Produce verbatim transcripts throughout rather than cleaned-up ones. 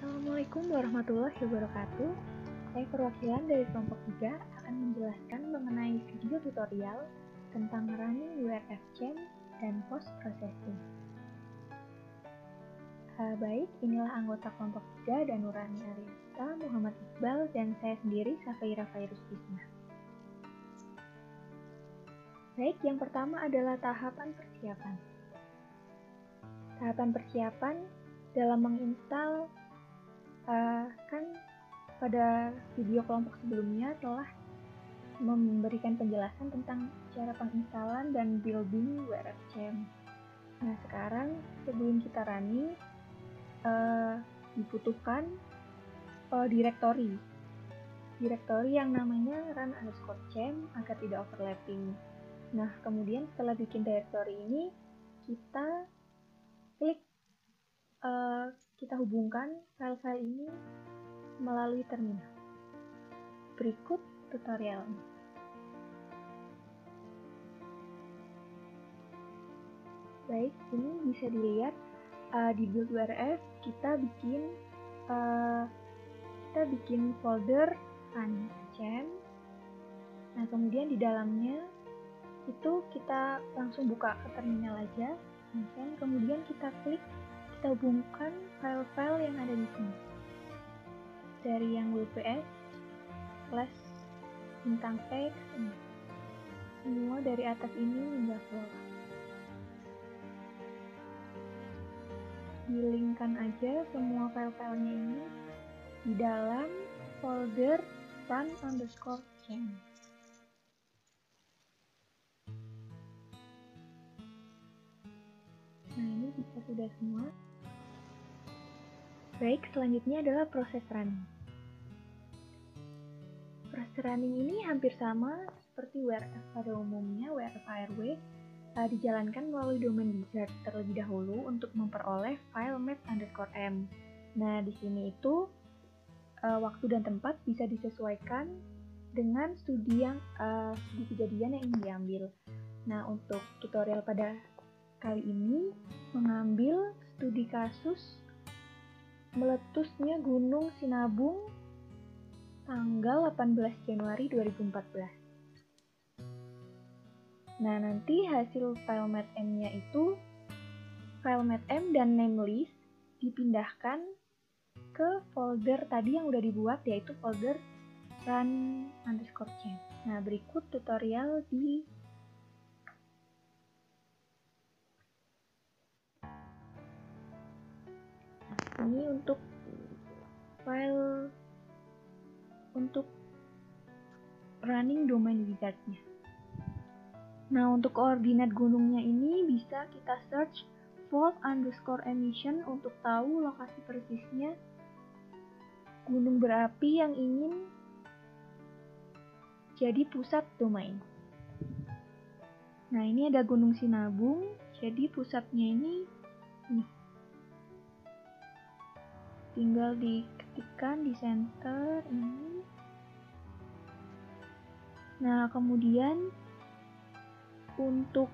Assalamualaikum warahmatullahi wabarakatuh. Saya perwakilan dari kelompok tiga akan menjelaskan mengenai video tutorial tentang running W R F Gem dan post processing. Uh, baik, inilah anggota kelompok tiga dan Nurani Arista, Muhammad Iqbal, dan saya sendiri Safaira Fairuz Isma. Baik, yang pertama adalah tahapan persiapan. Tahapan persiapan dalam menginstal Uh, kan pada video kelompok sebelumnya telah memberikan penjelasan tentang cara penginstalan dan building W R F Gem. Nah, sekarang sebelum kita running uh, dibutuhkan uh, directory directory yang namanya run underscore gem agar tidak overlapping. Nah, kemudian setelah bikin directory ini kita klik uh, kita hubungkan file-file ini melalui terminal. Berikut tutorialnya. Baik, ini bisa dilihat uh, di build W R F kita bikin uh, kita bikin folder run gem. Nah, kemudian di dalamnya itu kita langsung buka ke terminal aja. Dan kemudian kita klik, kita hubungkan file-file yang ada di sini. Dari yang W P S, slash, bintang X, ini. Semua dari atas ini hingga bawah. Dilingkan aja semua file-filenya ini di dalam folder run underscore gem. Nah, ini bisa sudah semua. Baik, selanjutnya adalah proses running. Proses running ini hampir sama seperti W R F pada umumnya. W R F A R W uh, dijalankan melalui domain wizard terlebih dahulu untuk memperoleh file map underscore m. Nah, di sini itu uh, waktu dan tempat bisa disesuaikan dengan studi yang uh, studi kejadian yang ingin diambil. Nah, untuk tutorial pada kali ini mengambil studi kasus meletusnya Gunung Sinabung tanggal delapan belas Januari dua ribu empat belas. Nah, nanti hasil file mat m-nya itu file mat m dan name list dipindahkan ke folder tadi yang udah dibuat, yaitu folder run underscore gem. Nah, berikut tutorial di ini untuk file untuk running domain wizardnya. Nah, untuk koordinat gunungnya ini bisa kita search fault underscore emission untuk tahu lokasi persisnya gunung berapi yang ingin jadi pusat domain. Nah, ini ada Gunung Sinabung, jadi pusatnya ini nih. Tinggal diketikkan di center ini. Nah, kemudian untuk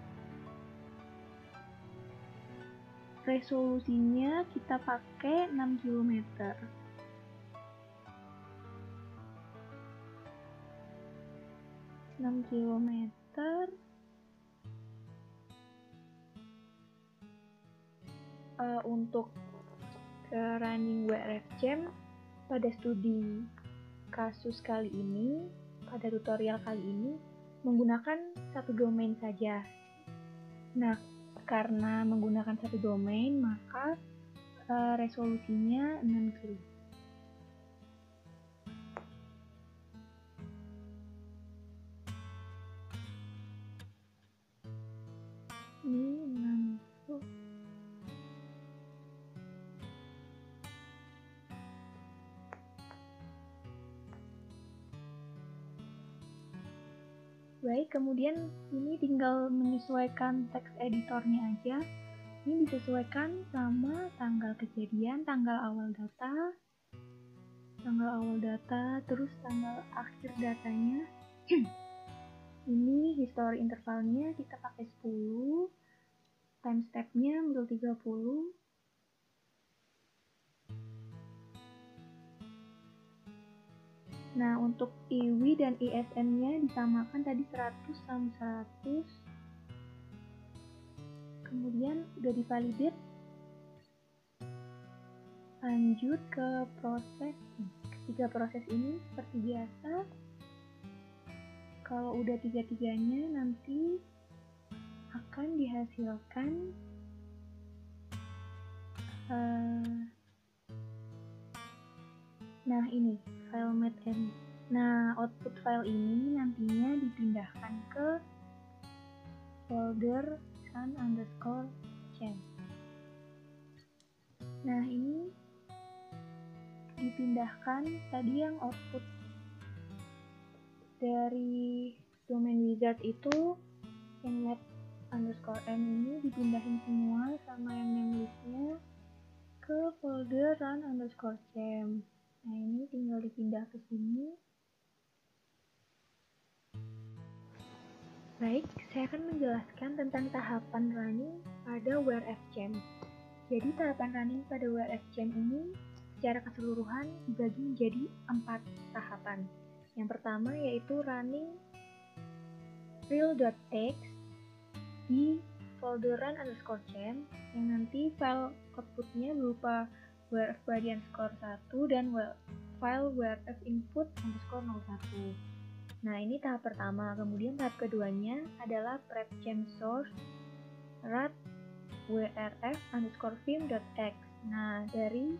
resolusinya kita pakai enam kilometer. enam kilometer. Uh, untuk ke running W R F Gem pada studi kasus kali ini, pada tutorial kali ini menggunakan satu domain saja. Nah, karena menggunakan satu domain maka uh, resolusinya enam kilometer. Ini enam puluh. Baik, kemudian ini tinggal menyesuaikan teks editornya aja. Ini disesuaikan sama tanggal kejadian, tanggal awal data, tanggal awal data, terus tanggal akhir datanya. Ini history intervalnya kita pakai sepuluh, timestamp-nya ambil tiga puluh. Nah, untuk I W I dan I S N-nya disamakan tadi seratus sama seratus. Kemudian udah divalidate. Lanjut ke proses. Ketiga proses ini seperti biasa. Kalau udah tiga-tiganya nanti akan dihasilkan uh, nah ini file math.m. Nah, output file ini nantinya dipindahkan ke folder run underscore chem. Nah, ini dipindahkan tadi yang output dari domain wizard itu yang math underscore m ini dipindahin semua sama yang namelistnya ke folder run underscore chem. Nah, ini tinggal dipindah ke sini. Baik, saya akan menjelaskan tentang tahapan running pada warefchem. Jadi tahapan running pada warefchem ini secara keseluruhan dibagi menjadi empat tahapan. Yang pertama yaitu running real.txt di folder run underscore chem yang nanti file outputnya berupa warefbody underscore satu dan file warefinput underscore nol satu. Nah, ini tahap pertama. Kemudian tahap keduanya adalah prep chem source rat wrf underscore vim.x. Nah, dari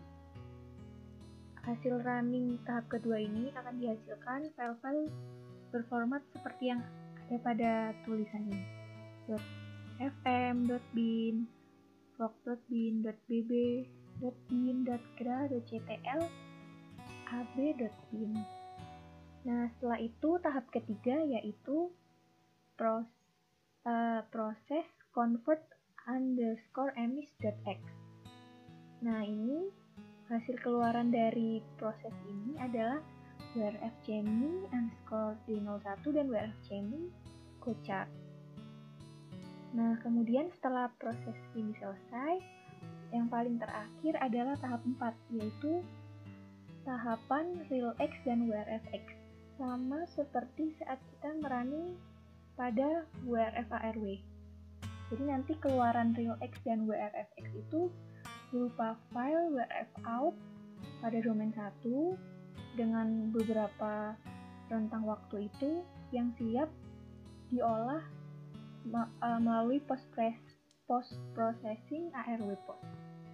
hasil running tahap kedua ini akan dihasilkan file-file berformat seperti yang ada pada tulisannya. .fm, .bin, fog.bin, .bb, .bin, .gra, .ctl, ab.bin. Nah, setelah itu tahap ketiga yaitu pros, uh, proses convert underscore emis.x. Nah, ini hasil keluaran dari proses ini adalah warefchemie underscore d nol satu dan warefchemie kocak. Nah, kemudian setelah proses ini selesai, yang paling terakhir adalah tahap empat, yaitu tahapan realx dan warefx. Sama seperti saat kita merunning pada warfarw. Jadi nanti keluaran realx dan warefx itu berupa file warfout pada domain satu dengan beberapa rentang waktu itu yang siap diolah melalui post-processing arwpost.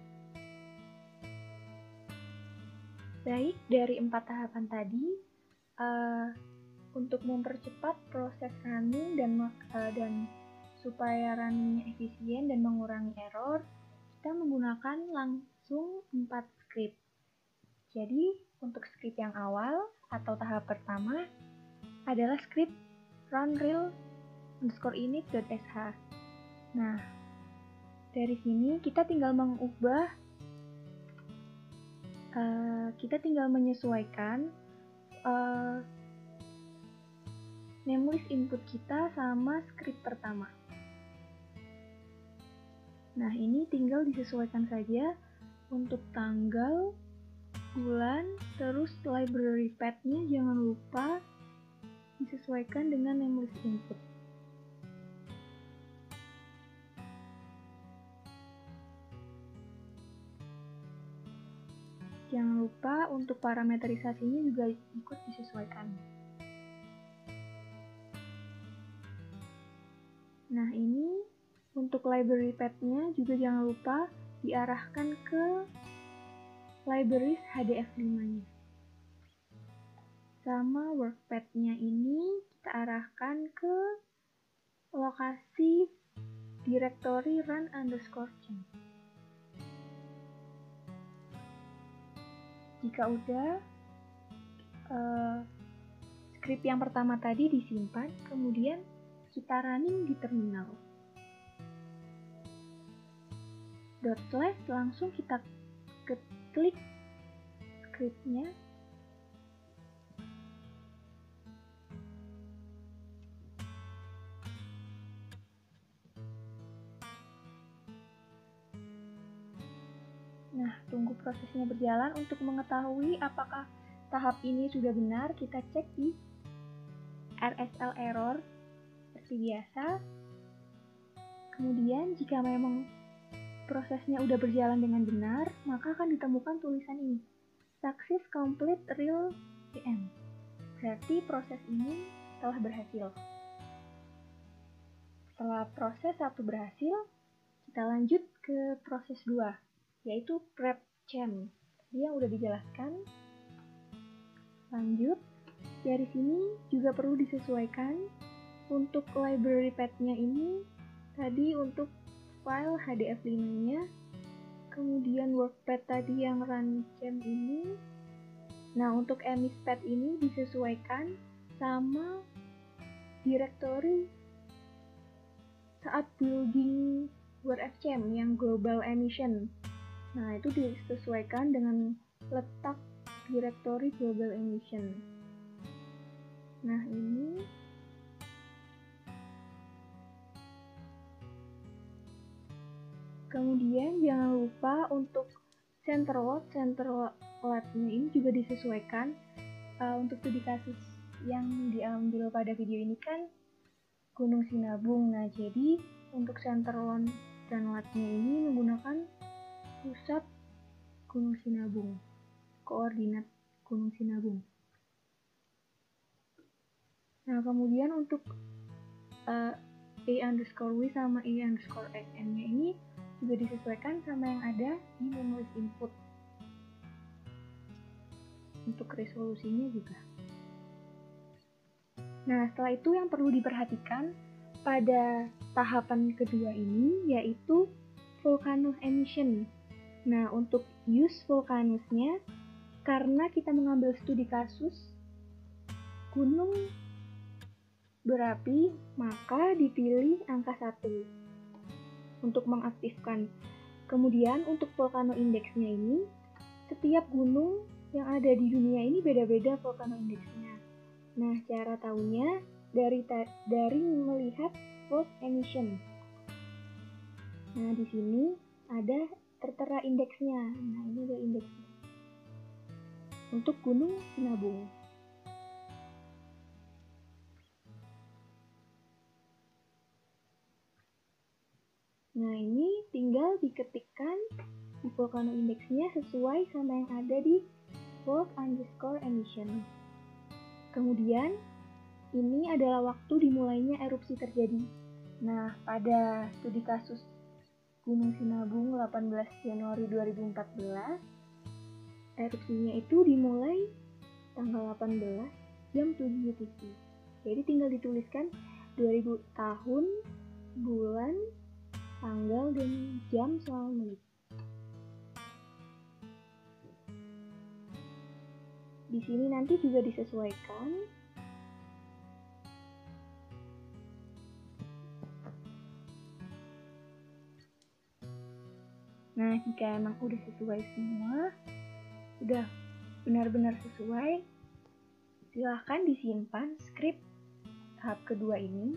Baik, dari empat tahapan tadi, uh, untuk mempercepat proses running dan uh, dan supaya runningnya efisien dan mengurangi error, kita menggunakan langsung empat script. Jadi, untuk script yang awal atau tahap pertama adalah script runreal underscore init.sh. Nah, dari sini kita tinggal mengubah, uh, kita tinggal menyesuaikan uh, namelist input kita sama script pertama. Nah, ini tinggal disesuaikan saja untuk tanggal, bulan, terus library path-nya jangan lupa disesuaikan dengan namelist input. Jangan lupa untuk parameterisasinya juga ikut disesuaikan. Nah, ini untuk library path-nya juga jangan lupa diarahkan ke libraries H D F lima-nya. Sama work path-nya ini kita arahkan ke lokasi directory run underscore chem. Jika udah, uh, script yang pertama tadi disimpan, kemudian kita running di terminal. Dot slash langsung kita klik scriptnya. Nah, tunggu prosesnya berjalan untuk mengetahui apakah tahap ini sudah benar, kita cek di R S L error seperti biasa. Kemudian jika memang prosesnya udah berjalan dengan benar, maka akan ditemukan tulisan ini, Success Complete Real V M. Berarti proses ini telah berhasil. Setelah proses satu berhasil, kita lanjut ke proses dua, yaitu Prep Champ. Dia udah dijelaskan. Lanjut, dari sini juga perlu disesuaikan untuk library path-nya ini. Tadi untuk file H D F lima-nya, kemudian workpath tadi yang runchem ini. Nah, untuk emispath ini disesuaikan sama directory saat building WordFChem yang global emission. Nah, itu disesuaikan dengan letak directory global emission. Nah, ini kemudian jangan lupa untuk center load, center load-nya ini juga disesuaikan. Uh, untuk studi kasus yang diambil pada video ini kan Gunung Sinabung. Nah, jadi untuk center load dan load-nya ini menggunakan pusat Gunung Sinabung, koordinat Gunung Sinabung. Nah, kemudian untuk uh, A underscore W sama A underscore N-nya ini juga disesuaikan sama yang ada di menulis input. Untuk resolusinya juga. Nah, setelah itu yang perlu diperhatikan pada tahapan kedua ini yaitu volcano emission. Nah, untuk use volcanoes-nya, karena kita mengambil studi kasus gunung berapi, maka dipilih angka satu untuk mengaktifkan. Kemudian untuk volcano index-nya ini, setiap gunung yang ada di dunia ini beda-beda volcano index-nya. Nah, cara tahunya dari dari melihat volt emission. Nah, di sini ada tertera indeksnya. Nah, ini ada indeksnya. Untuk Gunung Sinabung. Nah, ini tinggal diketikkan di volcano indeksnya sesuai sama yang ada di volt underscore emission. Kemudian, ini adalah waktu dimulainya erupsi terjadi. Nah, pada studi kasus Gunung Sinabung delapan belas Januari dua ribu empat belas, erupsinya itu dimulai tanggal delapan belas jam tujuh T P. Jadi tinggal dituliskan dua ribu tahun, bulan, tanggal, dan jam sama menit. Di sini nanti juga disesuaikan. Nah, jika emang udah sesuai semua, udah benar-benar sesuai, silahkan disimpan skrip tahap kedua ini.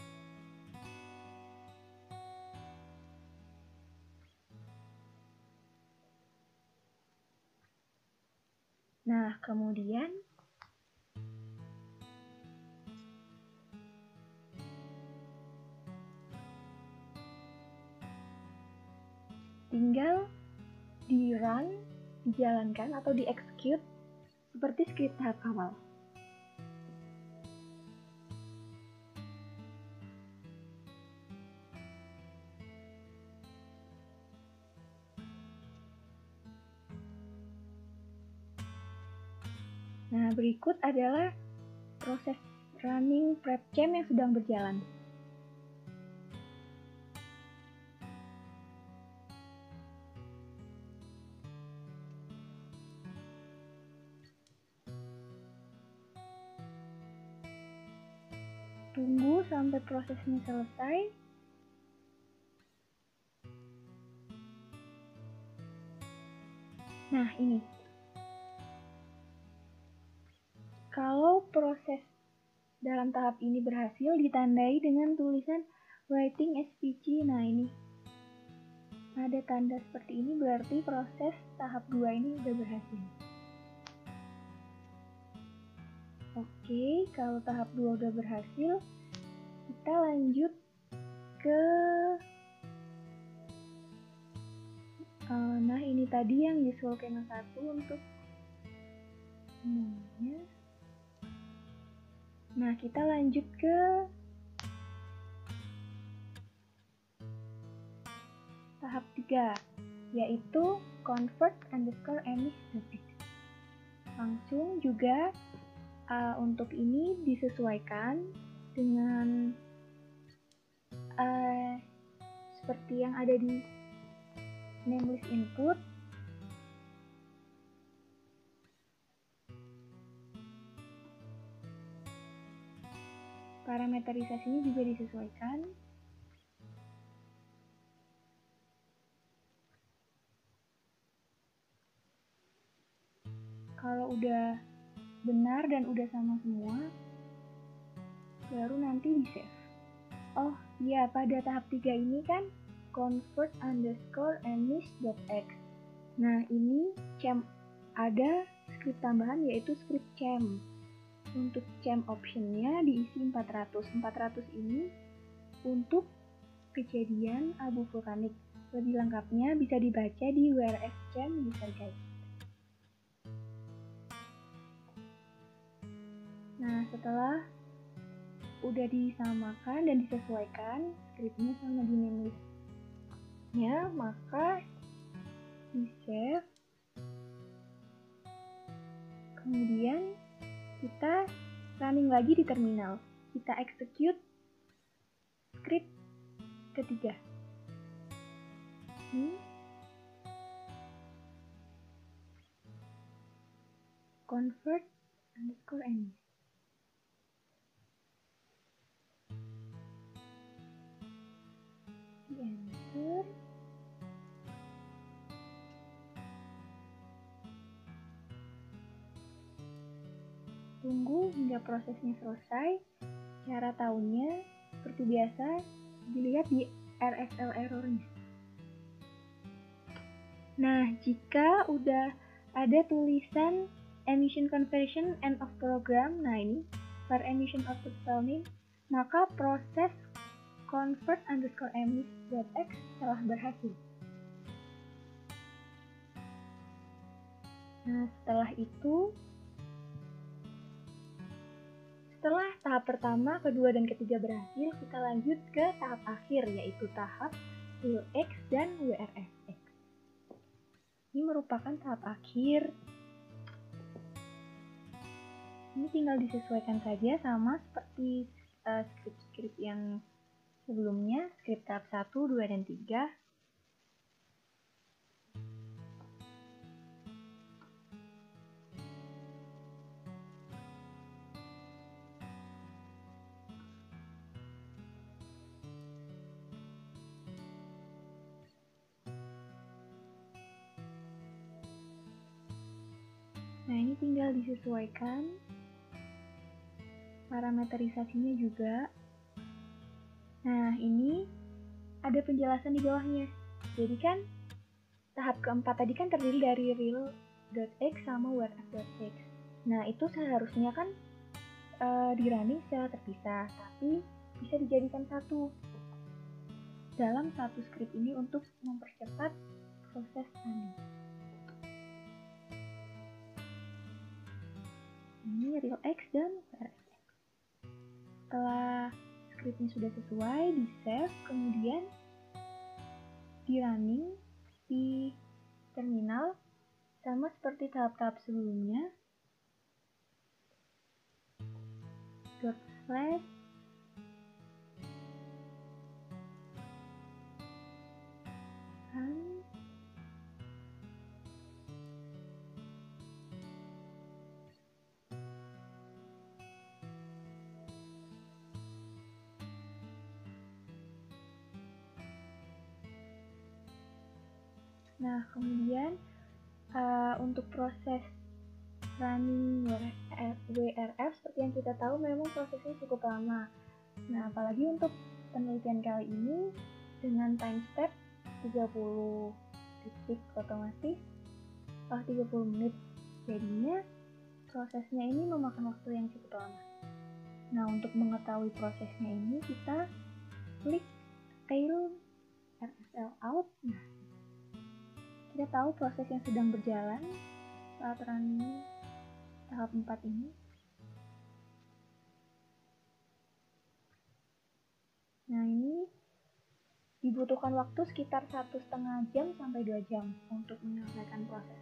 Nah, kemudian tinggal di-run, dijalankan atau di-execute seperti skrip tahap awal. Nah, berikut adalah proses running prep champ yang sedang berjalan. Tunggu sampai prosesnya selesai. Nah, ini. Kalau proses dalam tahap ini berhasil, ditandai dengan tulisan writing S P C. Nah, ini. Ada tanda seperti ini berarti proses tahap dua ini sudah berhasil. Oke, kalau tahap dua udah berhasil, kita lanjut ke uh, nah ini tadi yang Visual Kema satu untuk semuanya. Nah, kita lanjut ke tahap tiga, yaitu convert underscore emis.x. Langsung juga uh, untuk ini disesuaikan dengan uh, seperti yang ada di namelist input. Parameterisasinya juga disesuaikan. Kalau udah benar dan udah sama semua, baru nanti di save. Oh iya, pada tahap tiga ini kan convert underscore emis.x. Nah ini cem ada script tambahan yaitu script cem. Untuk cem optionnya diisi empat ratus. empat ratus ini untuk kejadian abu vulkanik. Lebih lengkapnya bisa dibaca di W R F Cem User Guide. Nah, setelah udah disamakan dan disesuaikan scriptnya sama di namelist-nya, maka di save. Kemudian kita running lagi di terminal. Kita execute script ketiga. Ini convert underscore emis. Di enter. Tunggu hingga prosesnya selesai. Cara tahunya seperti biasa dilihat di R S L errornya. Nah, jika udah ada tulisan emission conversion end of program, nah ini for emission output file name, maka proses convert underscore emis.x telah berhasil. Nah, setelah itu setelah tahap pertama, kedua, dan ketiga berhasil, kita lanjut ke tahap akhir, yaitu tahap RealX dan W R F X. Ini merupakan tahap akhir. Ini tinggal disesuaikan saja sama seperti uh, script-script yang sebelumnya, script tahap satu, dua, dan tiga. Nah, ini tinggal disesuaikan parameterisasinya juga. Nah, ini ada penjelasan di bawahnya. Jadi kan tahap keempat tadi kan terdiri dari real.x sama wrf.x. Nah, itu seharusnya kan uh, di running secara terpisah, tapi bisa dijadikan satu dalam satu script ini untuk mempercepat proses running. Ini RealX dan W R F X. Setelah scriptnya sudah sesuai, di save, kemudian di running di terminal sama seperti tahap-tahap sebelumnya. Dot slash run Nah, kemudian uh, untuk proses running W R F seperti yang kita tahu memang prosesnya cukup lama. Nah, apalagi untuk penelitian kali ini dengan time step tiga puluh detik otomatis, oh tiga puluh menit. Jadinya prosesnya ini memakan waktu yang cukup lama. Nah, untuk mengetahui prosesnya ini, kita klik tail R S L out. Nah, kita tahu proses yang sedang berjalan saat running tahap empat ini. Nah, ini dibutuhkan waktu sekitar satu setengah jam sampai dua jam untuk menyelesaikan proses.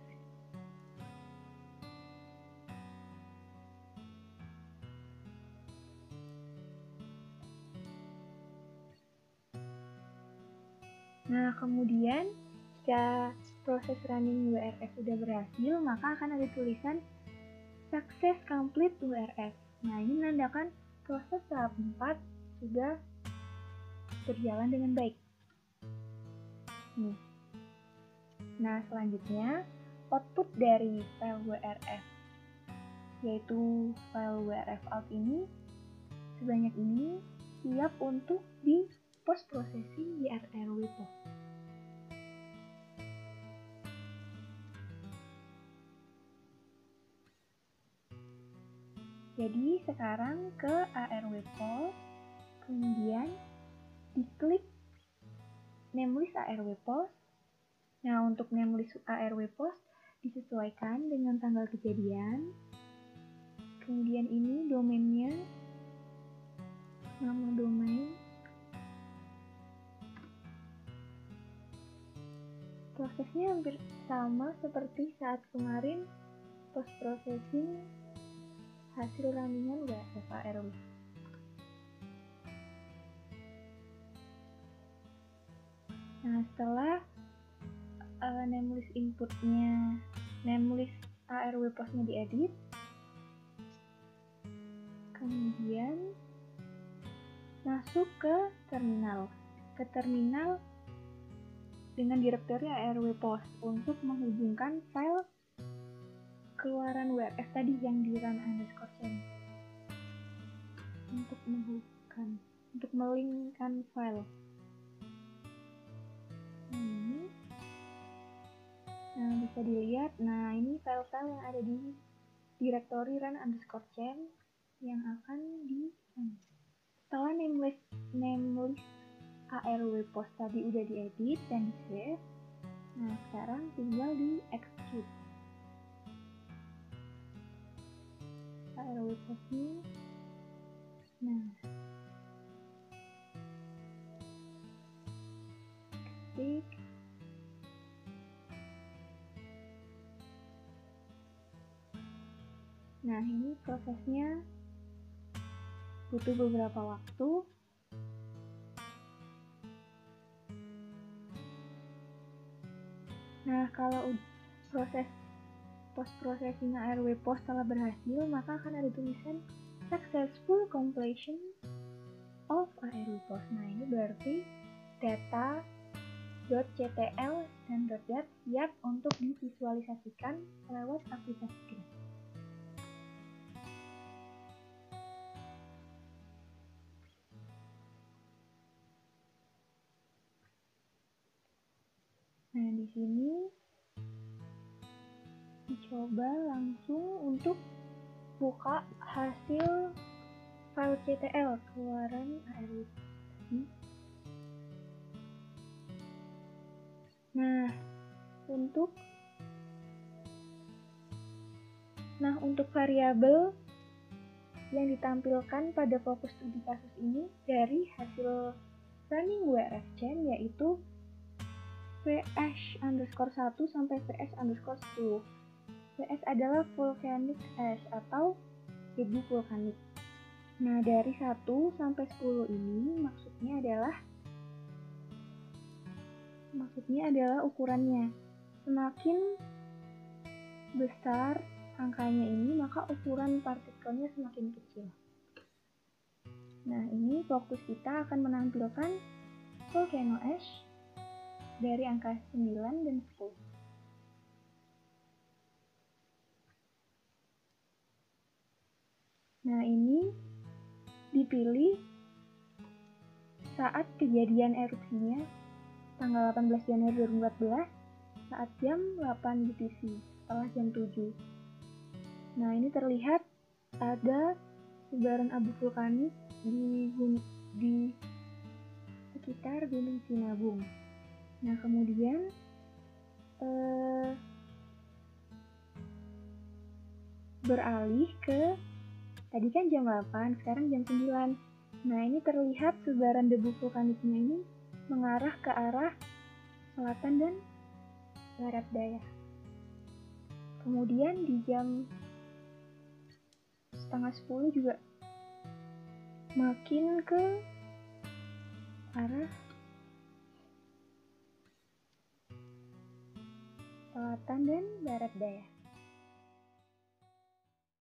Nah, kemudian jika proses running W R F sudah berhasil, maka akan ada tulisan Success Complete W R F. Nah, ini menandakan proses tahap empat sudah berjalan dengan baik. Nih. Nah, selanjutnya output dari file W R F, yaitu file W R F out ini, sebanyak ini siap untuk di post processing di R R W post. Jadi sekarang ke A R W post, kemudian diklik namelist A R W post. Nah, untuk namelist A R W post disesuaikan dengan tanggal kejadian. Kemudian ini domainnya, nama domain. Prosesnya hampir sama seperti saat kemarin post processing hasil runningan W R F A R W. Nah, setelah uh, namelist inputnya, namelist A R W postnya diedit, kemudian masuk ke terminal, ke terminal dengan direktori A R W post untuk menghubungkan file keluaran W R F tadi yang di run underscore chain, untuk menghubungkan, untuk melinkkan file. Ini, nah bisa dilihat, nah ini file-file yang ada di direktori run underscore chain yang akan di run. Setelah namelist namelist A R W post tadi udah diedit dan di save, nah sekarang tinggal di execute A R W postnya. Nah, ketik, nah ini prosesnya butuh beberapa waktu. Nah, kalau proses post processing A R W post telah berhasil, maka akan ada tulisan successful completion of A R W post. Nah, ini berarti data.ctl dan .dat siap untuk divisualisasikan lewat aplikasi Graph. Nah, di sini dicoba langsung untuk buka hasil file C T L keluaran A R W. Nah, untuk Nah, untuk variabel yang ditampilkan pada fokus studi kasus ini dari hasil running W R F chain, yaitu V S underscore satu sampai V S underscore sepuluh. V S adalah volcanic ash atau debu vulkanik. Nah, dari satu sampai sepuluh ini maksudnya adalah maksudnya adalah ukurannya. Semakin besar angkanya ini, maka ukuran partikelnya semakin kecil. Nah, ini fokus kita akan menampilkan volcano ash dari angka sembilan dan sepuluh. Nah, ini dipilih saat kejadian erupsinya tanggal delapan belas Januari dua ribu empat belas saat jam delapan U T C, setelah jam tujuh. Nah, ini terlihat ada sebaran abu vulkanik di, di sekitar Gunung Sinabung. Nah, kemudian eh, beralih ke, tadi kan jam delapan, sekarang jam sembilan. Nah, ini terlihat sebaran debu vulkaniknya ini mengarah ke arah selatan dan barat daya. Kemudian di jam setengah sepuluh juga makin ke arah selatan dan barat daya.